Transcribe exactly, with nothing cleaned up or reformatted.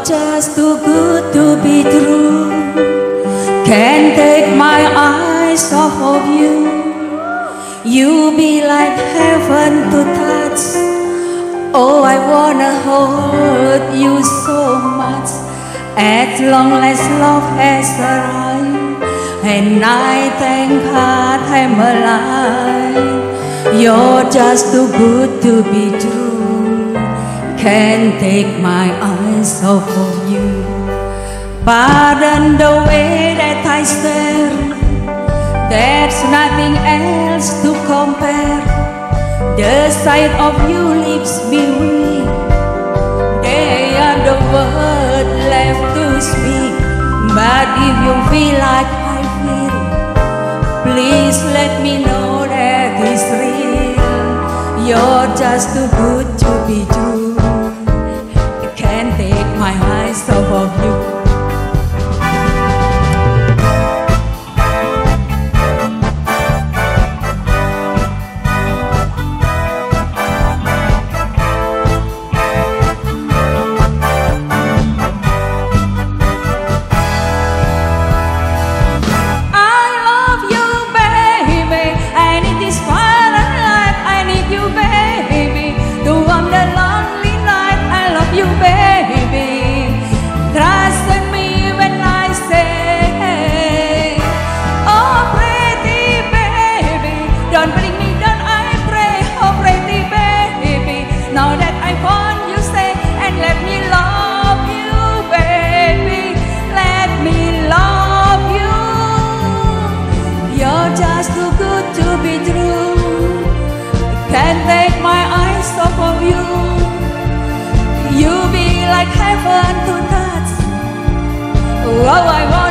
just too good to be true. Can't take my eyes off of you. You be like heaven to touch. Oh, I wanna hold you so much. As long as love has arrived, and I thank God I'm alive. You're just too good to be true. Can't take my eyes off of you. Pardon the way that I stare. There's nothing else to compare. The sight of you leaves me weak. They are the words left to speak. But if you feel like I feel, please let me know that it's real. You're just too good to be true. I can't take my eyes off of you. Can't take my eyes off of you. You be like heaven to touch. Oh, I want